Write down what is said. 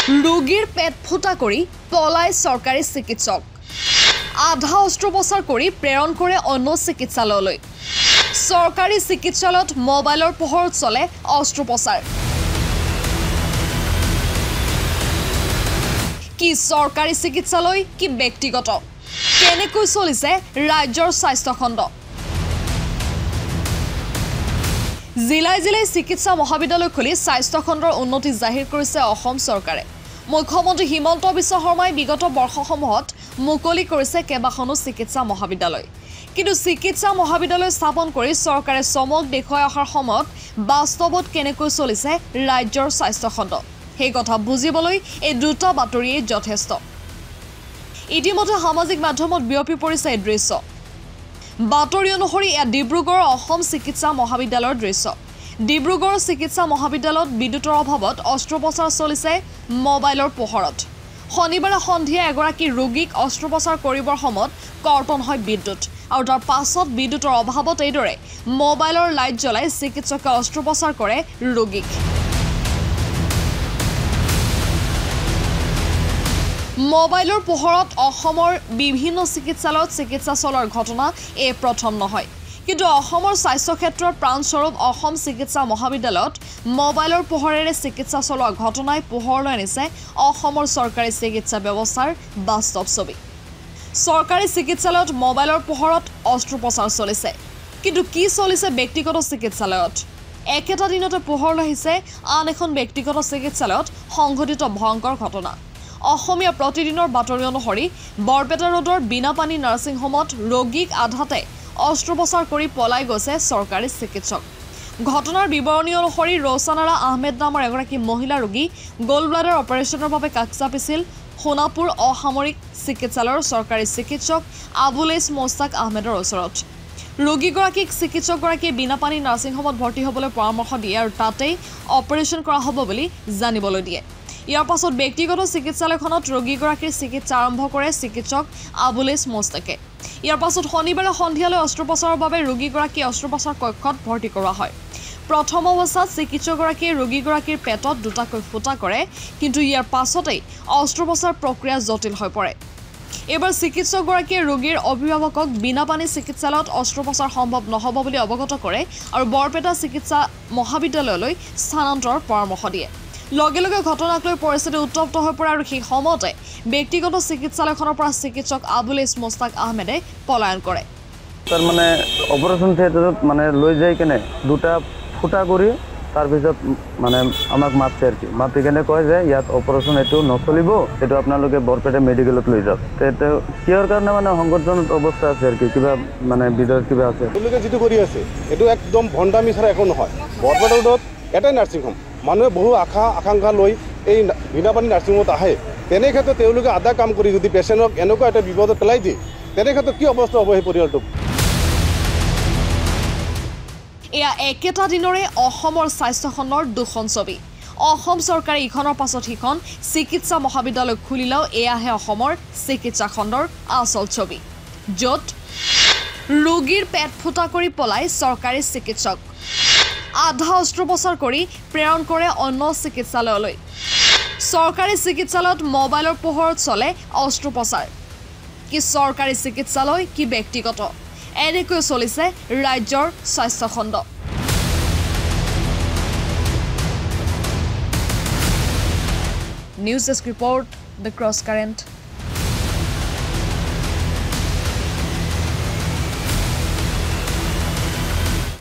ৰোগীৰ পেট ফুটা কৰি পলাই চৰকাৰী চিকিৎসক আধা অস্ত্ৰোপচাৰ কৰি প্ৰেৰণ কৰে অন্য চিকিৎসালয়লৈ চৰকাৰী চিকিৎসালয়ত মোবাইলৰ পোহৰত চলে অস্ত্ৰোপচাৰ কি চৰকাৰী চিকিৎসালয় কি ব্যক্তিগত কেনেকৈ চলিছে ৰাজ্যৰ স্বাস্থ্য খণ্ড জিলাই জিলাই চিকিৎসা মহাবিদ্যালয় খুলি স্বাস্থ্য খণ্ডৰ উন্নতি জাহিৰ কৰিছে অসম চৰকাৰে মুখ্যমন্ত্ৰী হিমন্ত বিশ্ব শৰ্মাই বিগত বৰ্ষসমূহত মুকলি কৰিছে কেবাখনো চিকিৎসা মহাবিদ্যালয় কিন্তু চিকিৎসা মহাবিদ্যালয় স্থাপন কৰি চৰকাৰে চমক দেখুৱাই অহাৰ সময়ত বাস্তৱত কেনেকৈ চলিছে ৰাজ্যৰ স্বাস্থ্য খণ্ড সেই কথা বুজিবলৈ এই দুটা বাতৰিয়ে যথেষ্ট ইতিমধ্যে সামাজিক মাধ্যমত বিয়পি পৰিছে এই দৃশ্য বাতৰি অনুসৰি এয়া ডিব্ৰুগড় অসম চিকিৎসা মহাবিদ্যালয়ৰ দৃশ্য ডিব্ৰুগড় চিকিৎসা মহাবিদ্যালয়ত বিদ্যুতৰ অভাৱত অস্ত্ৰোপচাৰ চলিছে মোবাইলৰ পোহৰত শনিবাৰে সন্ধিয়া এগৰাকী ৰোগীক অস্ত্ৰোপচাৰ কৰিবৰ সময়ত কৰ্তন হয় বিদ্যুৎ আৰু তাৰ পাছত বিদ্যুতৰ অভাৱত এইদৰে মোবাইলৰ লাইট জ্বলাই চিকিৎসকে অস্ত্ৰোপচাৰ কৰে ৰোগীক মোবাইলৰ পোহৰত অসমৰ বিভিন্ন চিকিৎসালয়ত চিকিৎসা চলোৱাৰ ঘটনা এই প্ৰথম নহয় কিন্তু অসমৰ স্বাস্থ্য ক্ষেত্ৰৰ প্ৰাণস্বৰূপ অসম চিকিৎসা মহাবিদ্যালয়ত মোবাইলৰ পোহৰেৰে চিকিৎসা চলোৱা ঘটনাই পোহৰলৈ আনিছে অসমৰ চৰকাৰী চিকিৎসা ব্যৱস্থাৰ বাস্তৱ ছবি চৰকাৰী চিকিৎসালয়ত মোবাইলৰ পোহৰত অস্ত্ৰোপচাৰ চলিছে কিন্তু কি চলিছে ব্যক্তিগত চিকিৎসালয়ত একেটা দিনতে পোহৰলৈ আহিছে আন এখন ব্যক্তিগত চিকিৎসালয়ত সংঘটিত ভয়ংকৰ ঘটনা অসমীয়া প্ৰতিদিনৰ বাতৰি অনুসৰি বৰপেটা ৰোডৰ বিনাপানী নাৰ্ছিং হোমত ৰোগীক আধাতে অস্ত্ৰোপচাৰ কৰি পলাই গৈছে চৰকাৰী চিকিৎসক ঘটনাৰ বিৱৰণী অনুসৰি ৰৌছানাৰা আহমেদ নামৰ এগৰাকী মহিলা ৰোগী গোল্ড ব্লাডাৰ অপাৰেশ্যনৰ বাবে কাষ চাপিছিল সোণাপুৰ অসামৰিক চিকিৎসালয়ৰ চৰকাৰী চিকিৎসক আবুলেছ মোস্তাক আহমেদৰ ওচৰত ৰোগীগৰাকীক চিকিৎসকগৰাকীয়ে বিনাপানী নাৰ্ছিং হোমত ভৰ্তি হ'বলৈ পৰামৰ্শ দিয়ে আৰু তাতেই অপাৰেশ্যন কৰা হ'ব বুলি জানিবলৈ দিয়ে ইয়াৰ পাছত ব্যক্তিগত চিকিৎসালয়খনত ৰোগীগৰাকীৰ চিকিৎসা আৰম্ভ কৰে চিকিৎসক আবুলেছ মোস্তাকে ইয়াৰ পাছত শনিবাৰে সন্ধিয়ালৈ অস্ত্ৰোপচাৰৰ বাবে ৰোগীগৰাকী অস্ত্ৰোপচাৰ কক্ষত ভৰ্তি কৰা হয় প্ৰথম অৱস্থাত চিকিৎসকগৰাকীয়ে ৰোগীগৰাকীৰ পেটত দুটাকৈ ফুটা কৰে কিন্তু ইয়াৰ পাছতেই অস্ত্ৰোপচাৰ প্ৰক্ৰিয়া জটিল হৈ পৰে এবাৰ চিকিৎসকগৰাকীয়ে ৰোগীৰ অভিভাৱকক বিনাপানী চিকিৎসালয়ত অস্ত্ৰোপচাৰ সম্ভৱ নহ'ব বুলি অৱগত কৰে আৰু বৰপেটা চিকিৎসা মহাবিদ্যালয়লৈ স্থানান্তৰৰ পৰামৰ্শ দিয়ে লগে লগে ঘটনাক লৈ পৰিস্থিতি উত্তপ্ত হৈ পৰে আৰু সেই সময়তে ব্যক্তিগত চিকিৎসালয়খনৰ পৰা চিকিৎসক আবুলেছ মোস্তাক আহমেদে পলায়ন কৰে তাৰ মানে অপাৰেশ্যন থিয়েটাৰত মানে লৈ যাই কেনে দুটা ফুটা কৰি তাৰ পিছত মানে আমাক মাতছে আৰু কি মাতি কেনে কয় যে ইয়াত অপাৰেশ্যন এইটো নচলিব এইটো আপোনালোকে বৰপেটা মেডিকেলত লৈ যাওক এইটো কিহৰ কাৰণে মানে সংকটজনক অৱস্থা আছে আৰু কি কিবা মানে বিধৰ কিবা আছে তেওঁলোকে যিটো কৰি আছে এইটো একদম ভণ্ডামি ছাড়া একো নহয় বৰপেটা ৰোডত এটাই নাৰ্ছিং হোম মানুহে বহু আকাংক্ষা লৈ এই বিনাপানী নাৰ্ছিং হোমত আহে তেনে ক্ষেত্ৰত তেওঁলোকে আধা কাম কৰি যদি পেচেণ্টক এনেকুৱা এটা বিপদত পেলাই দিয়ে তেনে ক্ষেত্ৰত কি অৱস্থা হ'ব সেই পৰিয়ালটোক এয়া একেটা দিনৰে অসমৰ স্বাস্থ্য খণ্ডৰ দুখন ছবি অসম চৰকাৰে ইখনৰ পাছত সিখন চিকিৎসা মহাবিদ্যালয় খুলিলেও এয়াহে অসমৰ চিকিৎসা খণ্ডৰ আচল ছবি য'ত ৰোগীৰ পেট ফুটা কৰি পলাই চৰকাৰী চিকিৎসক আধা অস্ত্ৰোপচাৰ কৰি প্ৰেৰণ কৰে অন্য চিকিৎসালয়লৈ চৰকাৰী চিকিৎসালয়ত মোবাইলৰ পোহৰত চলে অস্ত্ৰোপচাৰ কি চৰকাৰী চিকিৎসালয় কি ব্যক্তিগত এনেকৈ চলিছে ৰাজ্যৰ স্বাস্থ্য খণ্ড news desk report the cross current